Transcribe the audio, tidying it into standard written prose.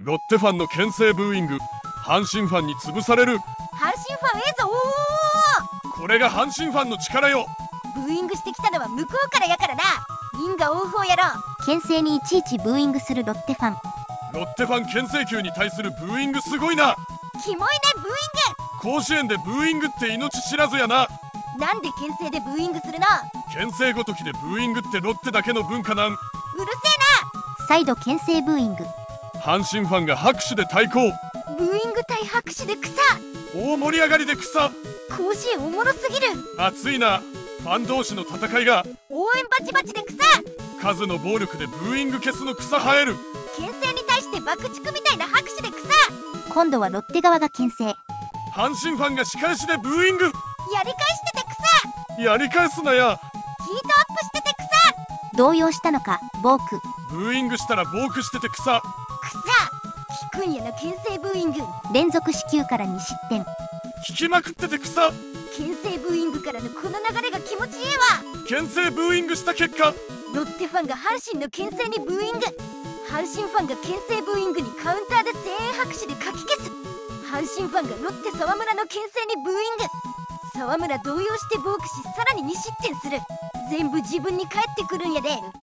ロッテファンの牽制ブーイング。阪神ファンに潰される。 阪神ファンええぞ。 これが阪神ファンの力よ。 ブーイングしてきたのは向こうからやからな。因果応報やろ。 牽制にいちいちブーイングするロッテファン。 ロッテファン牽制球に対するブーイングすごいな。 キモいねブーイン甲子園でブーイングって命知らずやな。 グ。なんで牽制でブーイングするの。 牽制ごときでブーイングってロッテだけの文化なん。 うるせ再度牽制ブーイング。 阪神ファンが拍手で対抗。 えな。ブーイング対拍手で草。 大盛り上がりで草。 甲子園おもろすぎる。 熱いな。ファン同士の戦いが。 応援バチバチで草。 数の暴力でブーイングケツの草生える。 牽制に対して爆竹みたいな拍手で草。 今度はロッテ側が牽制。 阪神ファンが仕返しでブーイング。 やり返してて草。 やり返すなや。 ヒートアップしてて草。 動揺したのかボーク。 ブーイングしたらボークしてて草。 効くんやな牽制ブーイング。 連続四球から2失点。 聞きまくってて草。 牽制ブーイングからのこの流れが気持ちいいわ。 牽制ブーイングした結果、 ロッテファンが阪神の牽制にブーイング。阪神ファンが牽制ブーイングにカウンターで声援拍手でかき消す。阪神ファンがロッテ沢村の牽制にブーイング。沢村動揺してボークし、さらに2失点する。全部自分に返ってくるんやで。